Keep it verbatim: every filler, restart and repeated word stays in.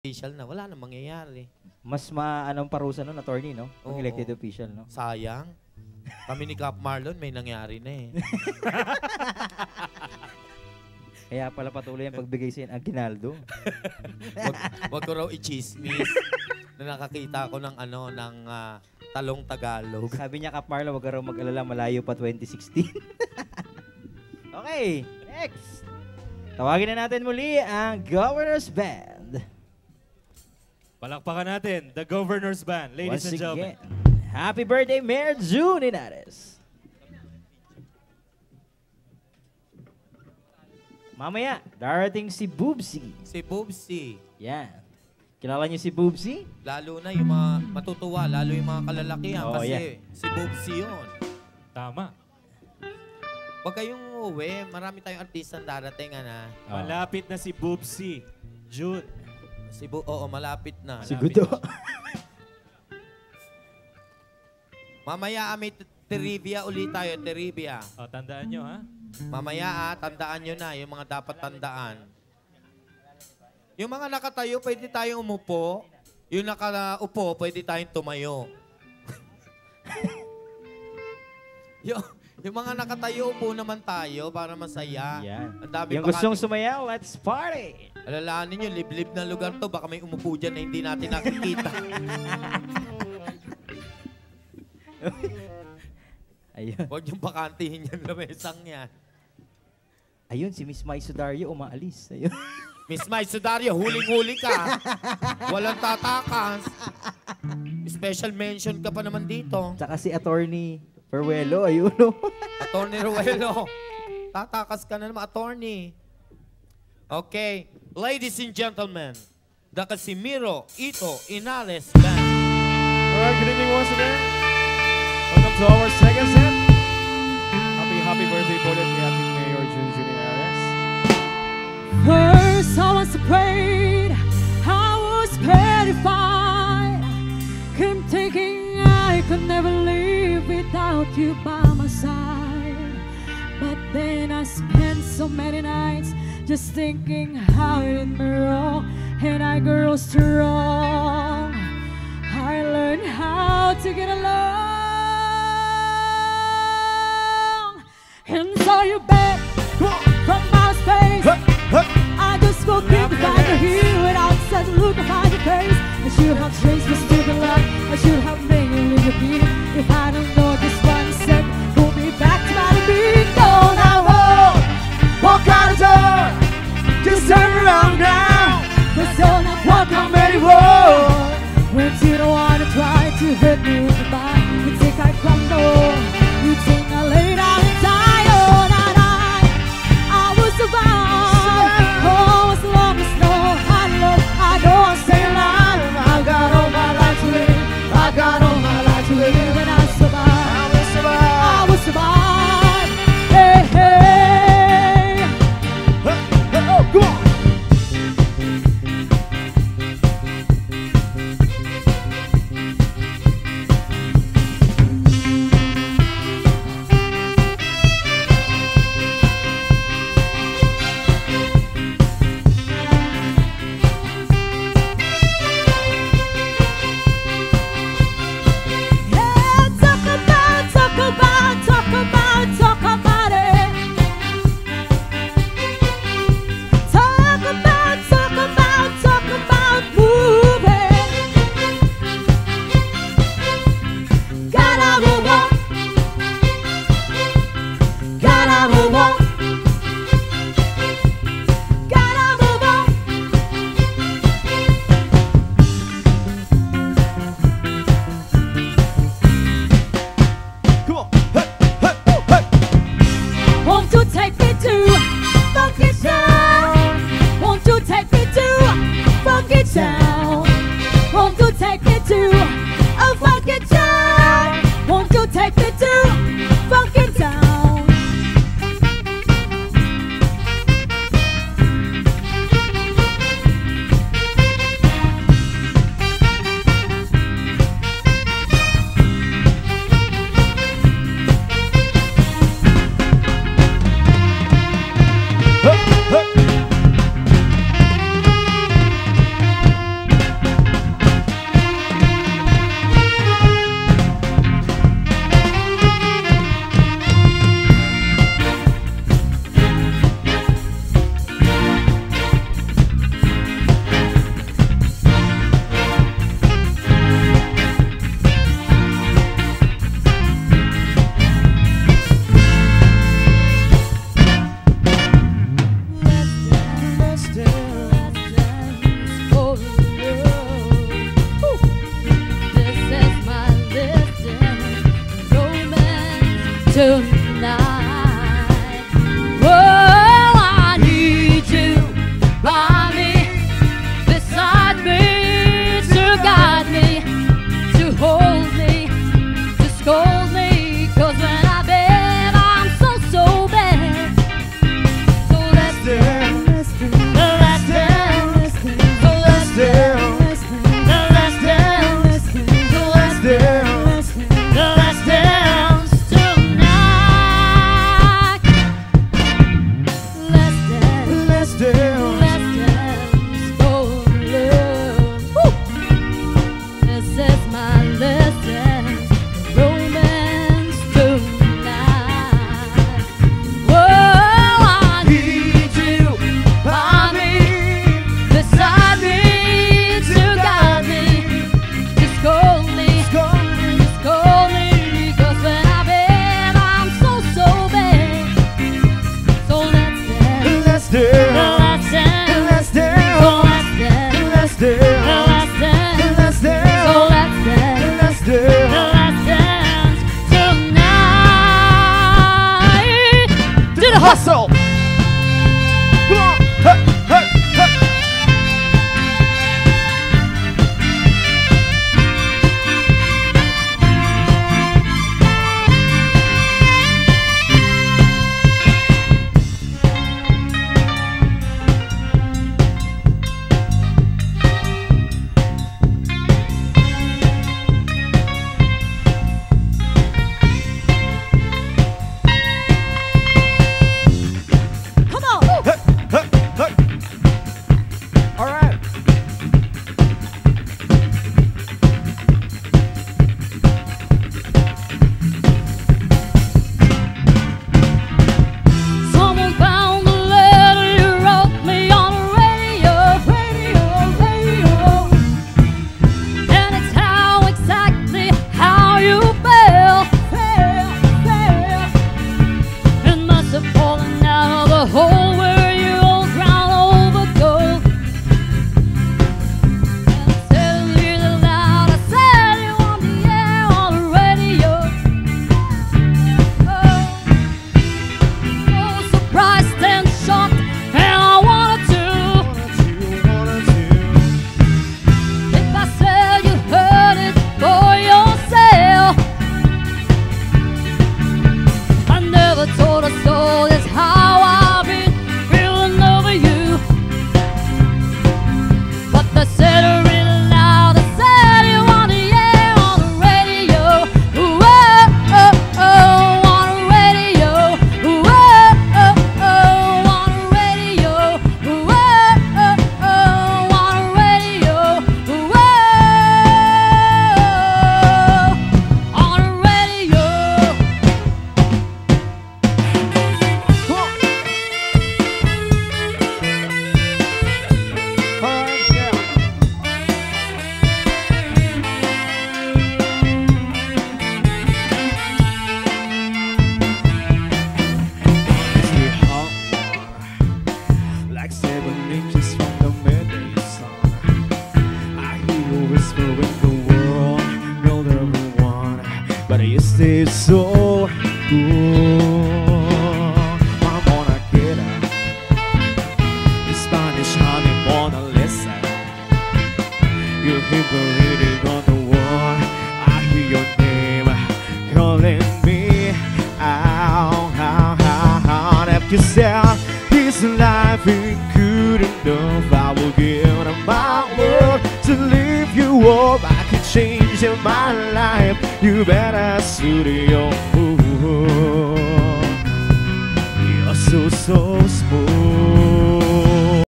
official na, wala na mangyayari. Mas maanong parusa nun, attorney, no? Kung Oo, elected oo. official, no? Sayang. Kami ni Cap Marlon, may nangyari na eh. Kaya pala patuloy ang pagbigay sa Aguinaldo. wag, wag ko raw i-chismis na nakakita ko ng ano, ng uh, talong Tagalog. Sabi niya, Cap Marlon, wag ka raw mag-alala, malayo pa twenty sixteen. Okay, next. Tawagin na natin muli ang Governor's Band. Palakpakan natin, the Governor's Band, ladies Once and gentlemen. again, happy birthday, Mayor Junjun Ynares. Mamaya, darating si Boobsy. Si Boobsy. Yan. Kilala niyo si Boobsy? Lalo na yung mga matutuwa, lalo yung mga kalalakihan Oh, kasi yeah. si Boobsy yun. Tama. Huwag kayong uuwi, marami tayong artista darating, ana. Oh. Malapit na si Boobsy. June. Si Bu Oo, malapit na. Si Malapit Gudo. na. Mamaya may trivia ulit tayo, trivia. O, tandaan nyo, ha? Mamaya ah, tandaan nyo na yung mga dapat tandaan. Yung mga nakatayo, pwede tayong umupo. Yung nakaupo, pwede tayong tumayo. yung, yung mga nakatayo, upo naman tayo para masaya. Yan. Ang dami Yung pa gustong kating- sumayaw, let's party! Alalahanin nyo, liblib na lugar to. Baka may umupo dyan na hindi natin nakikita. Ayun. Huwag yung bakantihin yan, lamesang yan. Ayun, si Miss Mai Sudario umaalis. Ayun. Miss Mai Sudario, huling-huli ka. Walang tatakas. Special mention ka pa naman dito. Tsaka si Attorney Perwelo, ayun. No? Attorney Ruelo. Tatakas ka na naman, attorney. Okay. Ladies and gentlemen, the Casimiro Ito Ynares Band. Alright, good evening once again. Welcome to our second set. Happy, happy birthday po ulit kay ating Mayor Junjun Ynares. First I was afraid, I was petrified. Kept thinking I could never live without you by my side. But then I spent so many nights just thinking how it did me wrong, and I grew strong. I learned how to get along, and saw you back from my space. I just spoke in the back of here without such a look upon your face. I should have chased your stupid love. I should have made you leave your feet. If I don't know just one sec, pull me back to my beat. Don't I won't walk out the door. Just turn around now. Let's all not walk on anymore. When you don't wanna try to hurt me goodbye, you think I crumble. You think I lay down and die. Oh, not I. I will survive. Oh, as long as no I tonight. Oh, I need you by me, beside me, to guide me, to hold me, to scold me, 'cause when I beg, I'm so, so bad. So let's dance, let's dance, let's dance, so let's dance, let's dance, so let's dance, let's dance tonight. Let's dance, Let's dance. let's dance for love. Woo! This is my let's dance romance tonight. Whoa, I need you by me, beside me, to guide me, to scold me, Scold me. to scold me, 'cause when I beg, I'm so, so bad. So let's dance, Let's dance. let's dance, Let's so dance. let's dance, Let's dance. let's dance, Let's dance. so let's dance, Let's dance. let's dance tonight. To the hustle. Come on. Hey, hey, hey. Come on. Hey, hey, hey. All right. Someone found the letter you wrote me on the radio, radio, radio. And it's how exactly how you felt, felt, felt. It must have fallen out of the hole where you old ground over gold. And I said it really loud, I said you on the air, on the radio. Oh. So surprised and shocked, and I wanted to. You wanna do. If I said you heard it for yourself, I never told a soul that's how I've been feeling over you. But they said it really loud, they said you on the air, on the radio. Ooh, oh, oh, oh, on the radio. Ooh, oh, oh, oh, on the radio. Ooh, oh, oh, oh, on the radio. Ooh, oh, on the radio. Come on. All right, yeah. It's the hot one, like seven inches from the midday sun. I hear you whispering the world, build everyone, but you stay so cool. I'm gonna get up. The Spanish honey Mona Lisa. You hear the reading on the wall. I hear your name calling me out, out, out, out. If you said this life ain't good enough, I will give them my word to leave you up. I can change in my life. You better suit your move. You're so, so smooth.